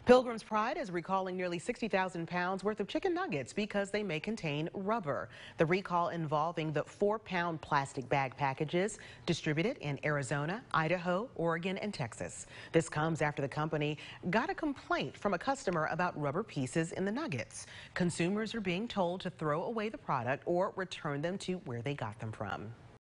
Pilgrim's Pride is recalling nearly 60,000 pounds worth of chicken nuggets because they may contain rubber. The recall involving the 4-pound plastic bag packages distributed in Arizona, Idaho, Oregon, and Texas. This comes after the company got a complaint from a customer about rubber pieces in the nuggets. Consumers are being told to throw away the product or return them to where they got them from.